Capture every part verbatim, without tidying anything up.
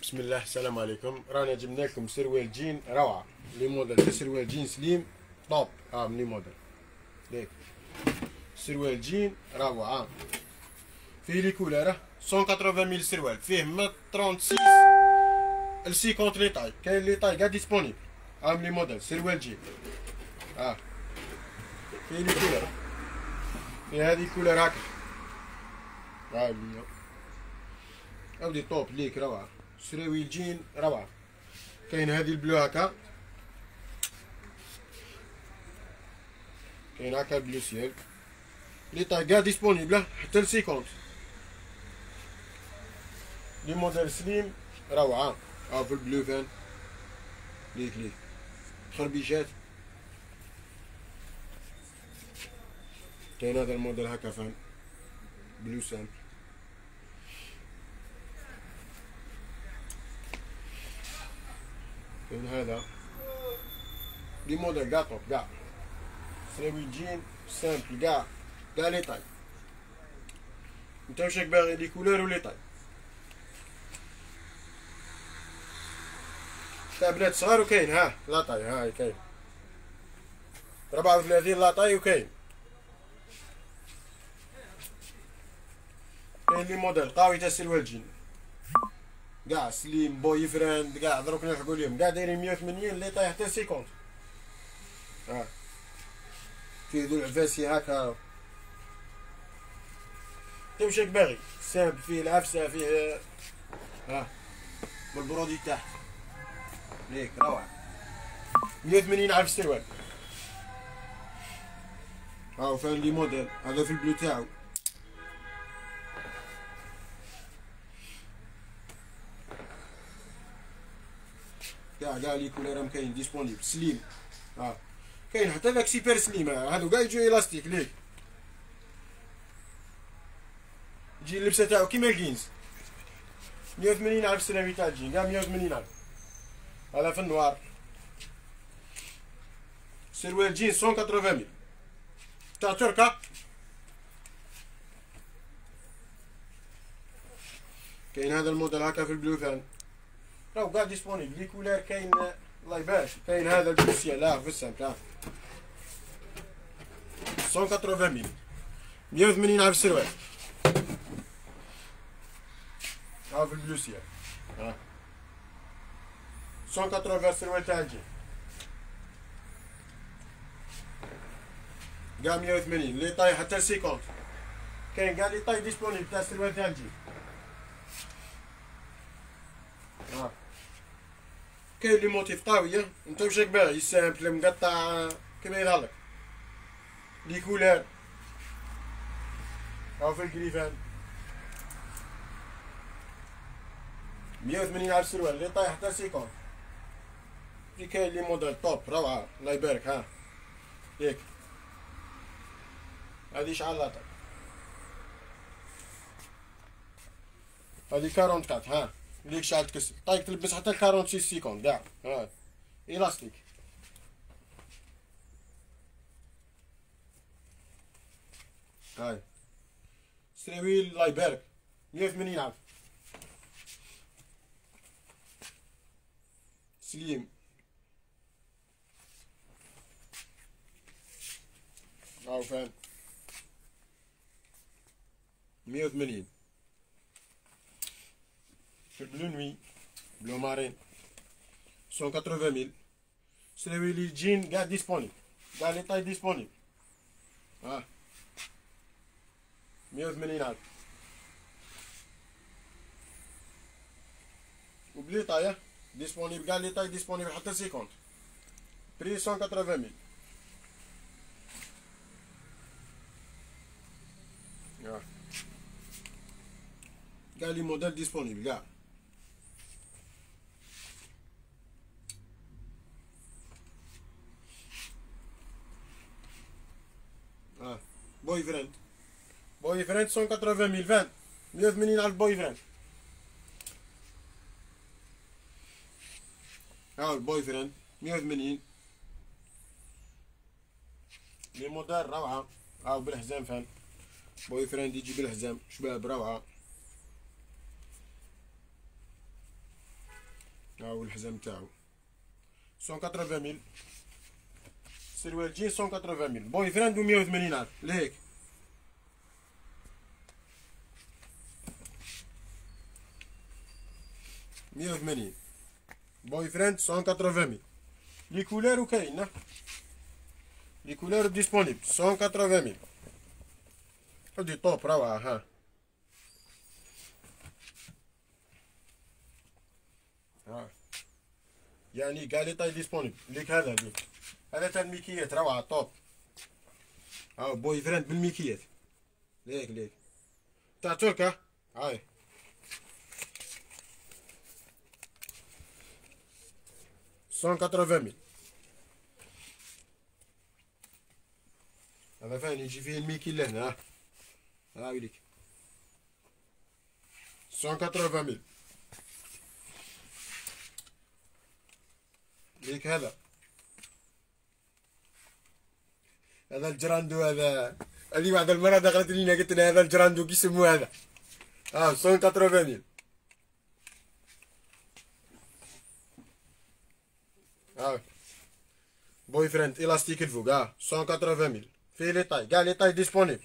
بسم الله، السلام عليكم. رانا جبنا لكم سروال جين روعه لي موديل، سروال جين سليم طوب. اه من لي موديل ليك سروال جين روعه فيه لي كولور مية وثمانين ميل سروال، فيه من ستة وثلاثين ل خمسين لي طاي، كاين لي طاي كاع ديسپونيبل. ها من لي موديل سروال جين اه فيه لي كولور، فيه هادي كولور هاكا ها هي اودي طوب ليك روعه. سراويل جين روعه. كاين هادي البلو هاكا، كاين هاكا البلو سيال، لي طاي كاع ديسپونيبل حتى ل خمسين. لي موديل سليم روعه. ها في البلو فان ليك ليك خربيشات. كاين هذا الموديل هاكا فان بلو سامبل. كاين هذا لي موديل كاع طوب كاع سراويل جين سامبل كاع كاع لي طاي. نتا واش راك باغي، لي كولور و لي طاي تاع بنات صغار. وكاين ها لا طاي، ها كاين ربعة وثلاثين لا طاي. وكاين كاين لي موديل قاوي تاع سروال جين كاع سليم بوي فريند كاع. دروك نلحقو ليهم كاع دايرين مية وثمانين لي طاي حتى خمسين. ها فيه ذو العفاسي هاكا انت واش راك باغي. سامبل فيه العفسه، فيه ها بالبرودي تاعه ليك روعه. مية وثمانين عرف السروال. هاو فان لي موديل هذا في البلو تاعو. كاع كاع لي كولور كاين ديسپونيبل سليم. ها كاين حتى داك سيبر سليم، هادو كاع يجيو الاستيك ليك، يجي اللبسه تاعو كيما الجينز. مية وثمانين عرف السراويل تاع الجين كاع مية وثمانين عرف. هذا في النوار سروال جين مية وثمانين ميل تاع تركا. كاين هذا الموديل هاكا في البلو فان راهو كاع ديسپونيبل. لي كولور كاين الله يبارك. كاين هذا البلو سيال ها في السامبل ها مية وثمانين ميل مية وثمانين عرف السروال. ها في البلو سيال ها مية وثمانين السروال تاع الجين كاع مية وثمانين لي طاي حتى ل خمسين. كاين كاع لي طاي ديسپونيبل تاع السروال تاع الجين. ها كاين لي موتيف قاويه انت واش راك باغي، سامبل مقطع كيما يظهرلك. لي كولور ها في الكريفان مية وثمانين عرف السروال لي طاي حتى خمسين. في كاين لي موديل طوب روعه الله يبارك. ها ياك هادي شحال لاطاي، هادي أربعين وأربعين. ها ليك شحال تكسر طايك تلبس حتى ل ستة وأربعين كاع. ها الاستيك. هاي سراويل الله يبارك مية وثمانين عرف سليم. هاو فان مية وثمانين في البلو نوي بلو مارين مية وثمانين ميل سراويل الجين كاع ديسپونيبل كاع لي طاي ديسپونيبل. ها مية وثمانين عرف وبلي طاي ديسپونيبل كاع لي طاي ديسپونيبل حتى خمسين. بري مية وثمانين ميل. ها كاع لي موديل ديسپونيبل كاع. ها بوي فريند بوي فريند مية وثمانين ميل فان مية وثمانين عرف بوي فريند. هاو البوي فريند مية وثمانين لي موديل روعه. هاو بالحزام فان بوي فريند يجي بالحزام شباب روعه. الحزام تاعو مية وثمانين ميل. سروال جين مية وثمانين ميل. بوي فريند و مية وثمانين ألف لهيك. مية وثمانين بوي فريند مية وثمانين ميل. لي كولير كاين لي كولير ديسپونيبل مية وثمانين ميل. ودي طوب روعة ها. ها يعني كاع لي طاي ديسپونيبل. ليك هذا ليك هذا تاع الميكيات روعة طوب. ها بوي فريند بالميكيات ليك ليك تاع تركا. هاي مية وثمانين ميل. هذا فين يجي فيه الميكي لهنا. ها ها ويليك مية وثمانين ميل. ليك هذا هذا الجراندو. هذا هذه بعد المرة دخلت لينا قلت لها هذا الجراندو كي يسموه هذا. اه مية وثمانين ميل. اه بوي فريند الاستيك الفوق. اه مية وثمانين ميل. فيه لي طاي كاع لي طاي ديسپونيبل.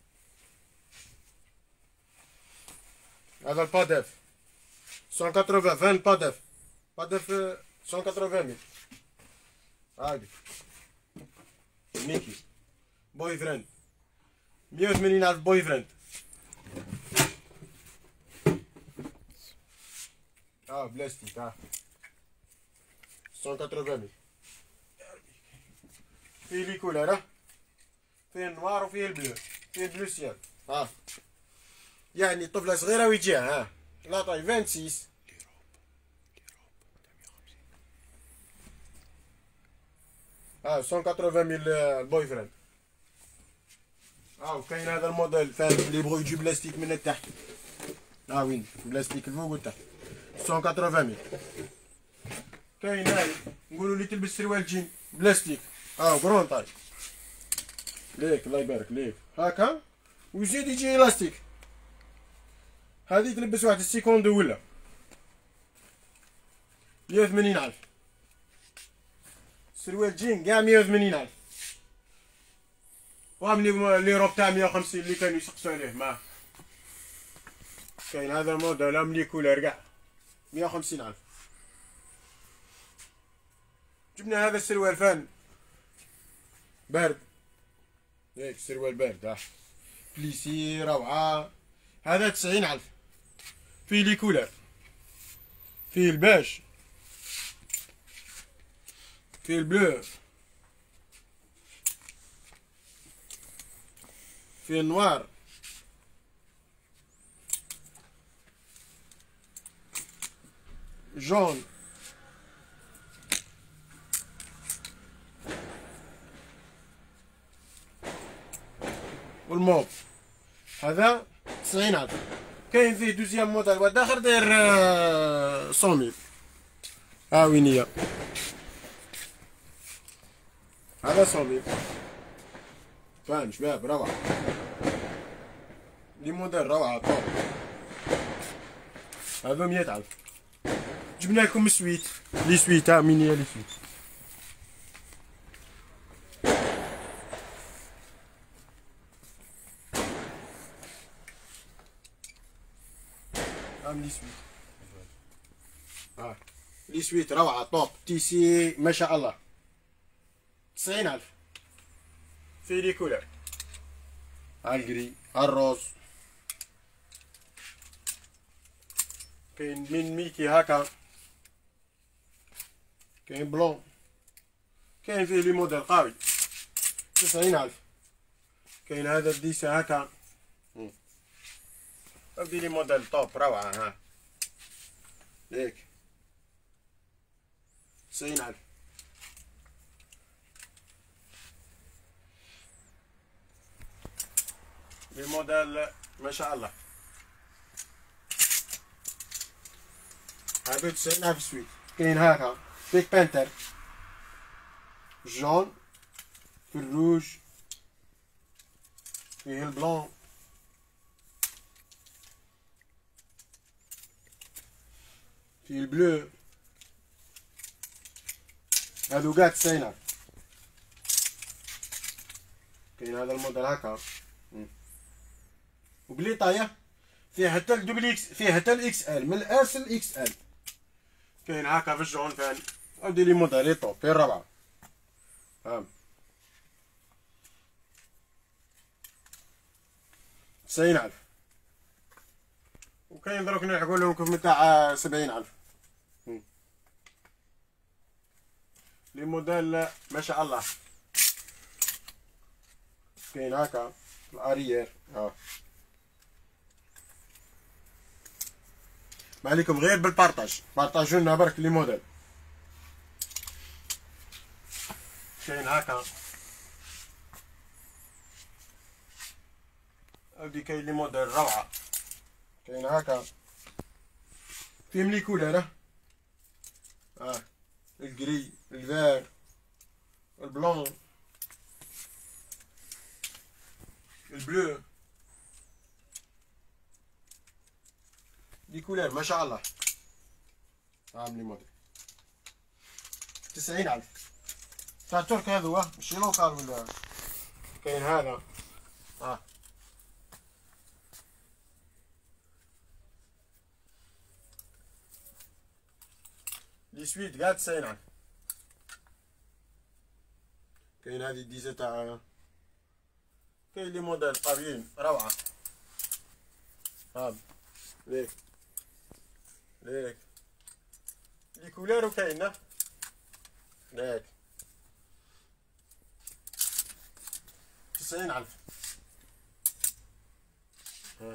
هذا البادف مية وثمانين فين البادف بادف مية وثمانين ميل. هاكي ميكي بوي فريند مية وثمانين ألف بوي فريند. اه بلاستيك. اه مية وثمانين ميل. فيه لي كولر. فيه النوار وفيه البلو. فيه البلو سيال. ها يعني طفلة صغيرة ويجيها. ها لا طاي ستة وعشرين. اه مية وثمانين ميل البوي فريند. اه وكاين هذا الموديل فاهم اللي يبغوا يجي بلاستيك من التحت. اه وين بلاستيك الفوق والتحت مية وثمانين ميل. كاين هاي نقولوا اللي تلبس سروال جين بلاستيك. اه كرون طاي ليك الله يبارك ليك هاكا ويزيد يجي الاستيك. هذه تلبس واحد السيكوندو ولا مية وثمانين ألف. سروال جين كاع مية وثمانين ألف. وهم لي روب تاع مية وخمسين اللي كانوا يسقسوا عليه. ما كاين هذا الموديل هم لي كولر كاع مية وخمسين ألف. جبنا هذا السروال فان بارد. هيك سروال بارد. ها بليسي روعة. هذا تسعين ألف. فيه لي كولر. فيه الباج. فيه البلو. فيه النوار. جون. والموف. هذا تسعين ألف. كاين فيه دوزيام موديل واحد اخر داير مية ميل. ها وين هي. هذا مية ميل. فاهم شباب روعة. لي موديل روعة طوب. هذا مية ألف. جبنا لكم سويت لي سويت. ها مين هي لي سويت. لي سويت. اه لي سويت روعة طوب تيسي ما شاء الله. تسعين ألف. في لي كولر. ها الجري ها الروز. كاين من ميكي هاكا. كاين بلون. كاين فيه لي موديل قوي تسعين ألف. كاين هذا الديسة هاكا. هادي لي موديل طوب روعة. ها ليك تسعين ألف. لي موديل ما شاء الله. هادو تسعين ألف سويت. كاين هاكا بيك بانتر جون. في الروج. فيه البلون. فيه البلو. هادو كاع تسعين ألف. كاين هذا الموديل هكا وبلي طاية فيه حتى الدوبل اكس، فيه حتى الاكس ال، من الاس للاكس ال. كاين هكا في الجون فان. هادي لي موديل طوب في الرابعة. فهم تسعين ألف. وكاين دروك نلحقو لهم كيف متاع سبعين ألف. لي موديل ما شاء الله. كاين هكا الاريير ها. ما عليكم غير بالبارطاج، بارطاجوا لنا برك لي موديل. كاين هكا هادي كاين لي موديل روعة. كاين هكا فيهم لي كولور اه، الكري، الفار، البلون، البلو، لي كولور ما شاء الله. هاهم لي موديل تسعين ألف تاع الترك هذو ماشي لوكال ولا. كاين هذا اه لي سويد كاع تسعين ألف. كاين هذه الديزا تاع، كاين لي موديل طابيين روعة. هاد ليك ليك لي كولور وكاينه ليك تسعين ألف. ها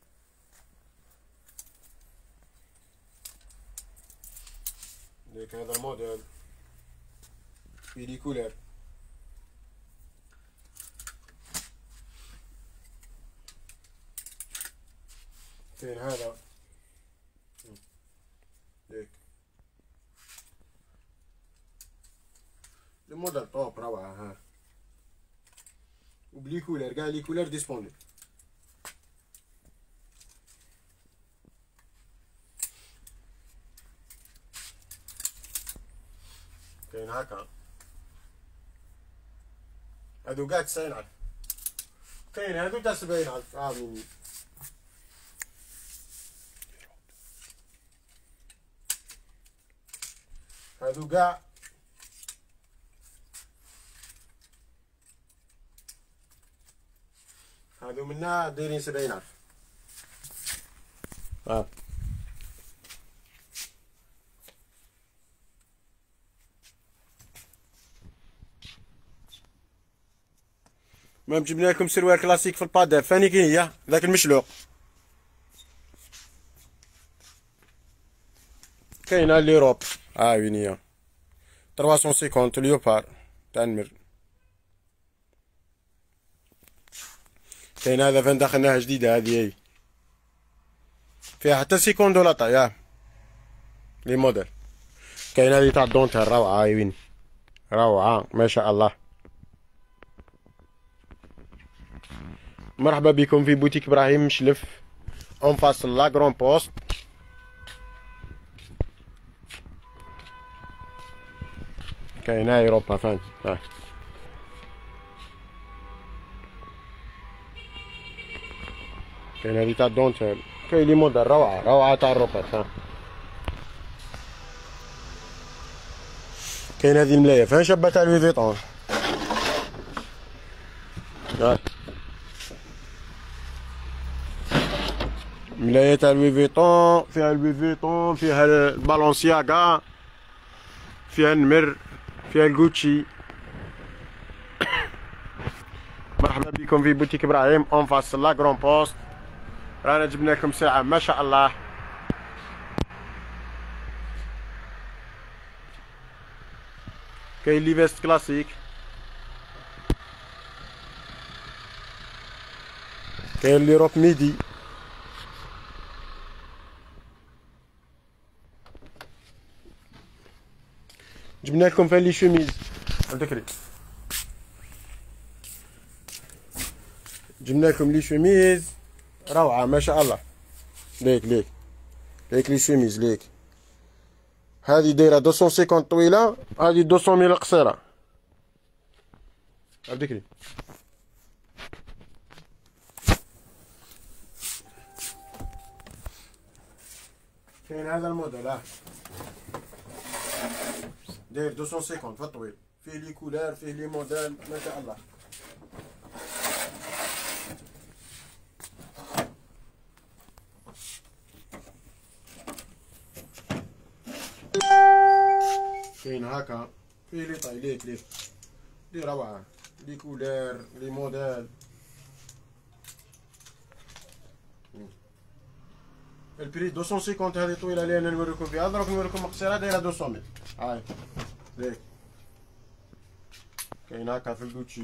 ليك هذا الموديل في لي كولور. كاين هذا ليك الموديل طوب روعة. ها وبلي كولور كاع لي كولور ديسبونيبل. كاين هكا هادو كاع تسعين ألف. كاين هادو تاع سبعين ألف. ها مني هادو كاع هادو منا دايرين سبعين ألف. ها المهم جبنا لكم سروال كلاسيك في البادر. فاني كي هي ذاك المشلوق. كاينه ليروب ها وين هي ثلاثمية وخمسين ليوبار تاع النمر. كاين هذا فين دخلناها جديده هذه هي فيها حتى خمسين دولار طايا لي موديل. كاين هذه تاع الدونتير روعه. هاي وين روعه ما شاء الله. مرحبا بكم في بوتيك ابراهيم مشلف اون فاس لا غرون بوست. كاين هاي اوروبا فان. ها كاين هذه تاع الدونتيل. كاين لي موديل روعه روعه تاع الروبات. ها كاين هذه الملايه فين شابه تاع لوي فيطون. ها ملايه تاع لوي فيطون، فيها لوي فيطون، فيها البالونسياغا، فيها النمر، فيها الغوتشي. مرحبا بكم في بوتيك ابراهيم اون فاس لا غرون بوست. رانا جبنا لكم سلعه ما شاء الله. كاين لي فيست كلاسيك، كاين لي روب ميدي، جبنا لكم فين لي شوميز ذكري. جبنا لكم لي شوميز روعه ما شاء الله. ليك ليك ليك لي شوميز ليك هذه دايره مئتين وخمسين طويله، هذه مئتين قصيره. عبد الكريم كاين هذا الموديل، ها داير مئتين وخمسين في الطويل، فيه لي كولار، فيه لي موديل ما شاء الله. كاين هاكا فيه لي طاي ليك ليك لي روعه، لي كولار لي موديل. البري مئتين وخمسين هذه طويله اللي انا نوريكم فيها، دروك نوريكم القصيره دايره مئتين. هاي ليك كاين هاكا في الجوتشي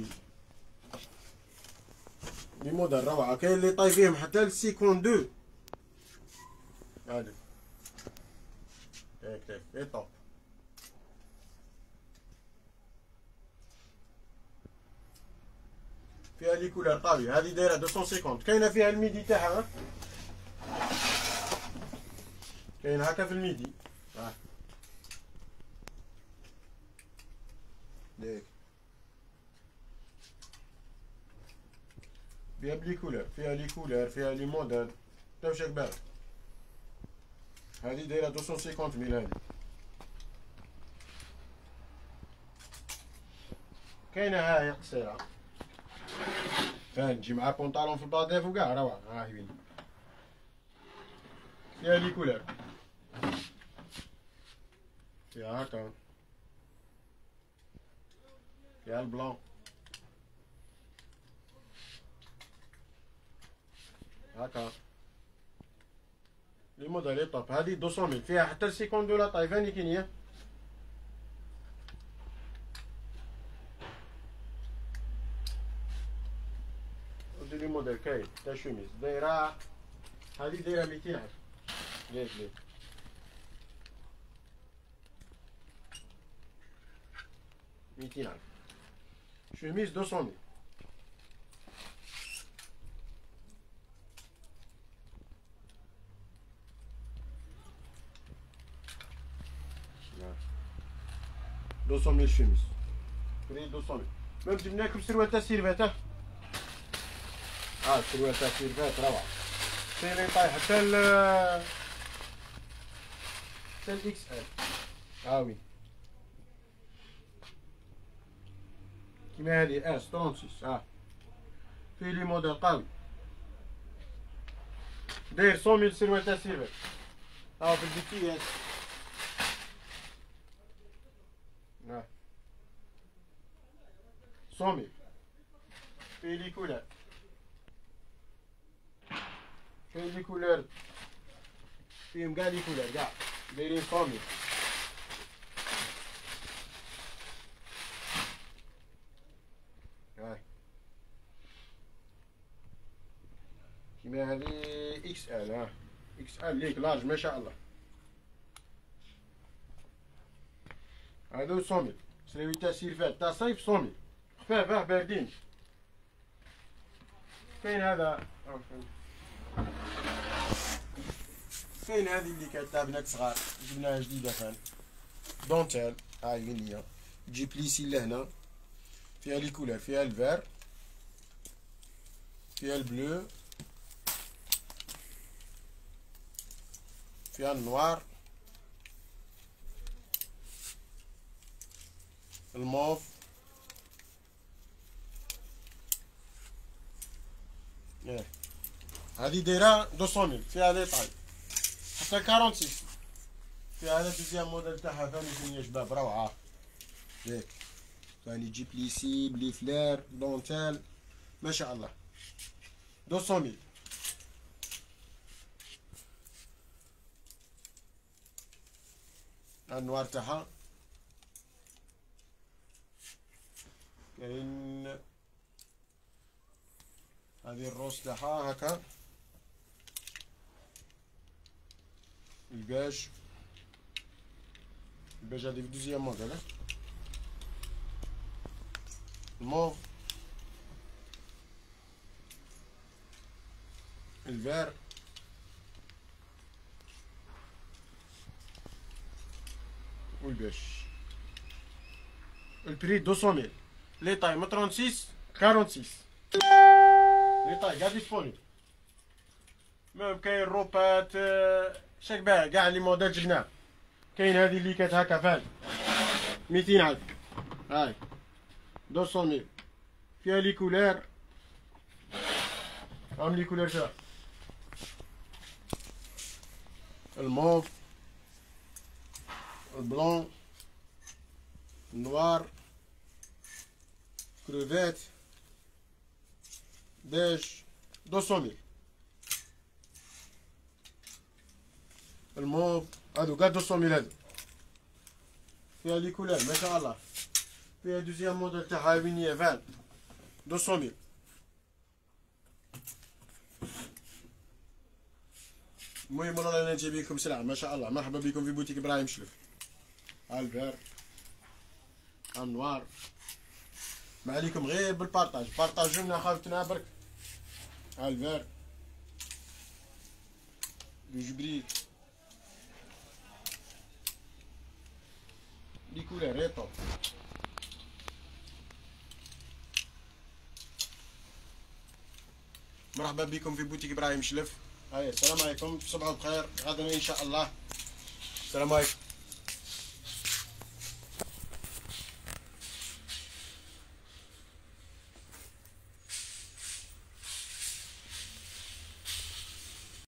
لي موديل روعه. كاين اللي طاي فيهم حتى لسيكون دو. هادي هيك هيك لي طوب. فيها لي كولار طاوي، هذه دايره مئتين وخمسين. كاينه فيها الميدي تاعها، كاين هاكا في الميدي. ها ليك فيها بلي كولار، فيها لي كولار، فيها لي موديل تاوشك بارد. هذه دايره مئتين وخمسين ميل. هذه كاينه هاهي قصيره، فاهم، تجي مع بونطالون في الباديف وكاع روعه. ها هي فيها لي كولار، فيها هاكا، فيها البلون هاكا لي موديل طوب. هذه مئتين ميل، فيها حتى السيكون دو لا طاي. فاني كاين لي موديل. كاين تاع شوميز دايره، هذه دايره ميتين ألف. ليك ليك ميتين ألف شوميز مئتين ميل. مئتين ميل شوميز، بري مئتين ميل. ميم جبنا لكم سروال تاع سيرفات. ها اه السروال تاع سيرفات روعه. كاين اللي طايح حتى ال حتى الاكس ال. ها وي كيما هادي اس ستة وثلاثين. ها فيه لي موديل قوي، داير مية ميل سروال تاع سيرفات. ها في البيتيات. ها مية ميل، فيه لي كولار، كاين لي كولار فيهم كاع لي كولار كاع دايرين مية ميل. هاي كيما هادي اكس ال. ها اكس ال ليك لارج ما شاء الله. هادو مية ميل سراوي تاع سيرفات تاع صيف مية ميل خفاف. ها باردين. كاين هذا، كاين هذه اللي كانت تاع بنات صغار جبناها جديده فان دونتيل. هاي وين هي، تجي بليسي لهنا، فيها لي كولار، فيها الفير، فيها البلو، فيها النوار، الموف. ايه هذه دايره مئتين ميل، فيها لي طاي حتى ستة وأربعين. فيها هذا دوزيام موديل تاعها ثاني فين يا شباب روعه. ياك ثاني جي بليسي بلي فلير دونتيل ما شاء الله. مئتين ميل النوار تاعها. كاين هذه الروس تاعها هكا، الباج الباج هذه بدوزيام موديل. الموف، الفير، والبيش. البري دوسون ميل. لي طاي من ستة وثلاثين أربعة وأربعين. لي طاي كاع ديسبونيبل. ميم كاين روبات شاك باه كاع لي موديل جبناه. كاين هادي اللي كانت هكا فهاد ميتين عاد. هاي دوسون ميل فيها لي كولير. هاهم لي كولير فيها الموف، البلون، النوار، كروفيت، بيج. دوسون ميل. الموف هادو كاع دوسون ميل. هادو فيها لي كولير ما شاء الله. فيها دوزيام موديل تاعها وينيا فان دوسون ميل. المهم رانا نجيب لكم سلعة ما شاء الله. مرحبا بكم في بوتيك ابراهيم شلف. ها الفير، ها النوار. ما عليكم غير بالبارطاج، بارطاجو لنا خاوتنا برك. ها الفير، لو جبريل، لي كولير غير طوب. مرحبا بكم في بوتيك ابراهيم شلف. هاي السلام عليكم، تصبحوا بخير، غدا ان شاء الله. السلام عليكم.